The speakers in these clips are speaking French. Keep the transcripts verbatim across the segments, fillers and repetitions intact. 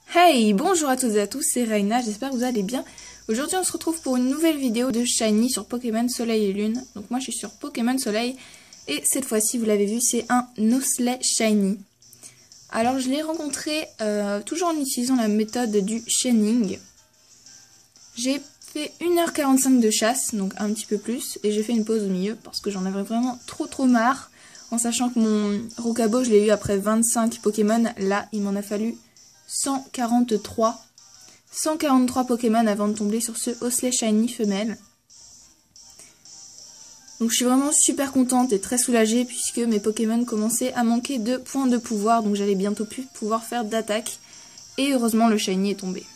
Hey, bonjour à toutes et à tous, c'est Reina, j'espère que vous allez bien. Aujourd'hui on se retrouve pour une nouvelle vidéo de Shiny sur Pokémon Soleil et Lune. Donc moi je suis sur Pokémon Soleil et cette fois-ci vous l'avez vu c'est un Osseley Shiny. Alors je l'ai rencontré euh, toujours en utilisant la méthode du chaining. J'ai fait une heure quarante-cinq de chasse, donc un petit peu plus, et j'ai fait une pause au milieu parce que j'en avais vraiment trop trop marre. En sachant que mon Rokabo je l'ai eu après vingt-cinq Pokémon, là il m'en a fallu cent quarante-trois. cent quarante-trois Pokémon avant de tomber sur ce Osseley Shiny femelle. Donc je suis vraiment super contente et très soulagée puisque mes Pokémon commençaient à manquer de points de pouvoir. Donc j'allais bientôt plus pouvoir faire d'attaque. Et heureusement le Shiny est tombé.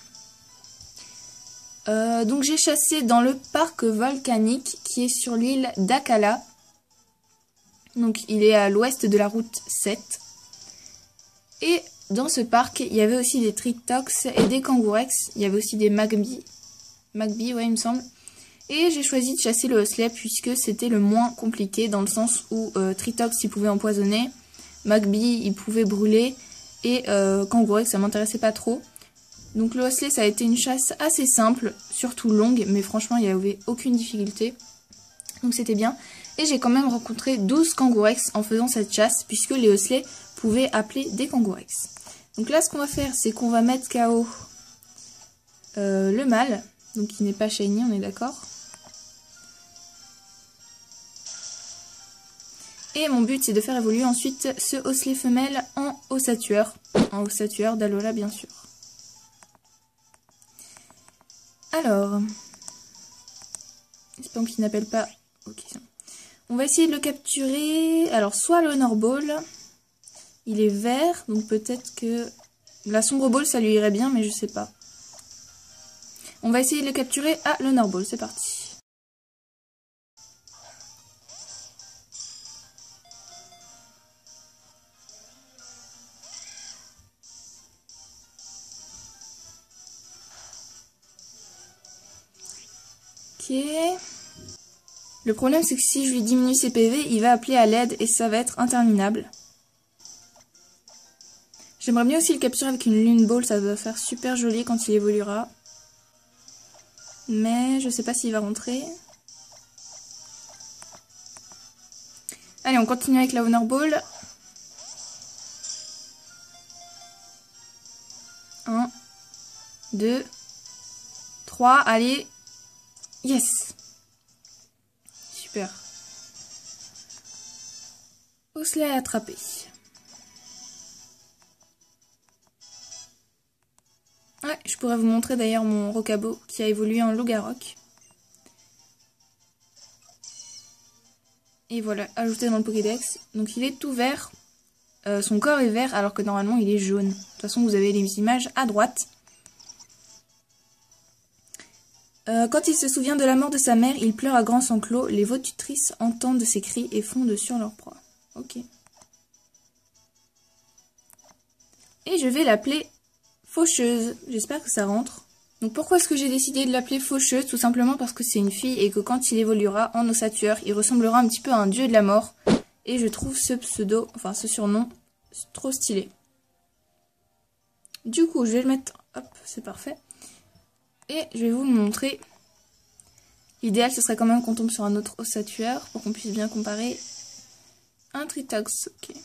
Euh, donc j'ai chassé dans le parc volcanique qui est sur l'île d'Akala. Donc il est à l'ouest de la route sept. Et dans ce parc, il y avait aussi des Tritox et des Kangourex. Il y avait aussi des Magby. Magby, ouais, il me semble. Et j'ai choisi de chasser le Osseley puisque c'était le moins compliqué dans le sens où euh, Tritox, il pouvait empoisonner. Magby, il pouvait brûler. Et euh, Kangourex, ça m'intéressait pas trop. Donc le Osseley, ça a été une chasse assez simple, surtout longue. Mais franchement, il n'y avait aucune difficulté. Donc c'était bien. Et j'ai quand même rencontré douze Kangourex en faisant cette chasse puisque les Osseley pouvaient appeler des Kangourex. Donc là, ce qu'on va faire, c'est qu'on va mettre K O euh, le mâle, donc qui n'est pas shiny, on est d'accord. Et mon but, c'est de faire évoluer ensuite ce Osseley femelle en Ossatueur, en Ossatueur d'Alola, bien sûr. Alors, espérons qu'il n'appelle pas. Ok. On va essayer de le capturer. Alors, soit le Honor Ball. Il est vert, donc peut-être que la sombre ball ça lui irait bien, mais je sais pas. On va essayer de le capturer à l'Honor Ball, c'est parti. Ok. Le problème c'est que si je lui diminue ses P V, il va appeler à l'aide et ça va être interminable. J'aimerais bien aussi le capturer avec une Lune Ball, ça va faire super joli quand il évoluera. Mais je sais pas s'il va rentrer. Allez, on continue avec la Honor Ball. un, deux, trois, allez. Yes! Super. Osseley à attraper. Ouais, je pourrais vous montrer d'ailleurs mon Rokabo qui a évolué en Lougarok. Et voilà, ajouté dans le Pokédex. Donc il est tout vert. Euh, son corps est vert alors que normalement il est jaune. De toute façon vous avez les images à droite. Euh, quand il se souvient de la mort de sa mère, il pleure à grands sanglots. Les vaututrices entendent ses cris et fondent sur leur proie. Ok. Et je vais l'appeler Faucheuse. J'espère que ça rentre. Donc pourquoi est-ce que j'ai décidé de l'appeler Faucheuse? Tout simplement parce que c'est une fille et que quand il évoluera en Ossatueur, il ressemblera un petit peu à un dieu de la mort. Et je trouve ce pseudo, enfin ce surnom, trop stylé. Du coup, je vais le mettre... Hop, c'est parfait. Et je vais vous le montrer. L'idéal, ce serait quand même qu'on tombe sur un autre Ossatueur pour qu'on puisse bien comparer. Un Tritox, ok.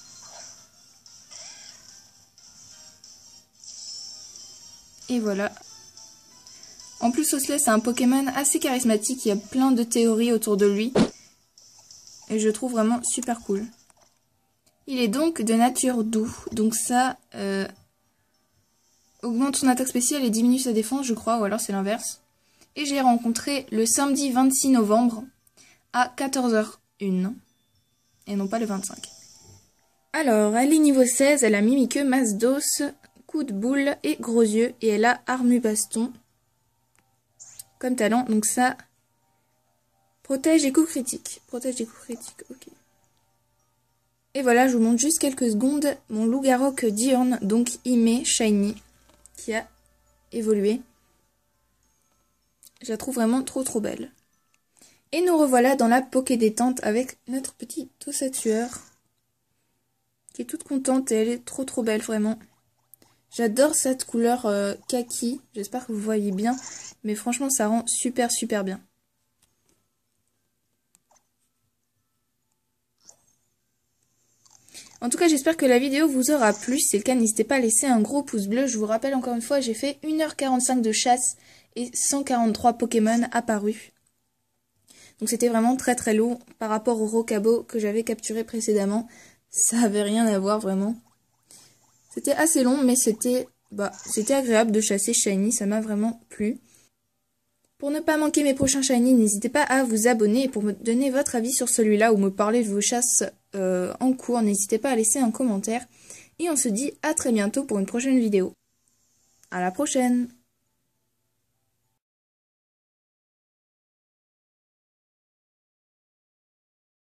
Et voilà. En plus, Osseley, c'est un Pokémon assez charismatique. Il y a plein de théories autour de lui. Et je trouve vraiment super cool. Il est donc de nature doux. Donc ça euh, augmente son attaque spéciale et diminue sa défense, je crois. Ou alors c'est l'inverse. Et j'ai rencontré le samedi vingt-six novembre à quatorze heures une. Et non pas le vingt-cinq. Alors, elle est niveau seize. Elle a Mimiqueux, masse d'os, coup de boule et gros yeux. Et elle a Armu Baston comme talent. Donc ça protège les coups critiques. Protège les coups critiques, ok. Et voilà, je vous montre juste quelques secondes mon Lougarok diurne, donc Ime Shiny, qui a évolué. Je la trouve vraiment trop trop belle. Et nous revoilà dans la Poké détente avec notre petit Ossatueur, qui est toute contente et elle est trop trop belle vraiment. J'adore cette couleur euh, kaki. J'espère que vous voyez bien. Mais franchement, ça rend super, super bien. En tout cas, j'espère que la vidéo vous aura plu. Si c'est le cas, n'hésitez pas à laisser un gros pouce bleu. Je vous rappelle encore une fois, j'ai fait une heure quarante-cinq de chasse et cent quarante-trois Pokémon apparus. Donc c'était vraiment très très lourd par rapport au Rocabo que j'avais capturé précédemment. Ça avait rien à voir vraiment. C'était assez long, mais c'était bah, c'était agréable de chasser Shiny. Ça m'a vraiment plu. Pour ne pas manquer mes prochains Shiny, n'hésitez pas à vous abonner. Et pour me donner votre avis sur celui-là ou me parler de vos chasses euh, en cours, n'hésitez pas à laisser un commentaire. Et on se dit à très bientôt pour une prochaine vidéo. À la prochaine!